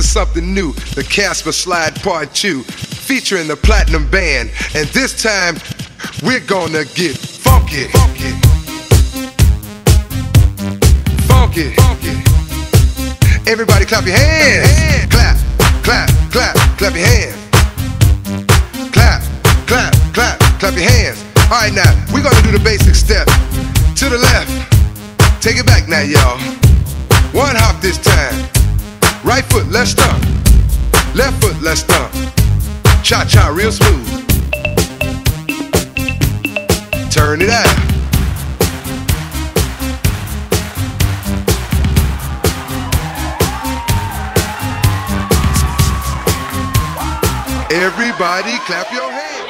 something new, the Casper Slide Part 2, featuring the Platinum Band. And this time, we're gonna get funky. Funky. Funky. Funky. Everybody clap your hands. Clap, clap, clap, clap your hands. Clap, clap, clap, clap your hands. All right, now, we're gonna do the basic step. To the left. Take it back now, y'all. One hop this time. Right foot, left stomp. Left foot, left stomp. Cha-cha, real smooth. Turn it out. Everybody clap your hands.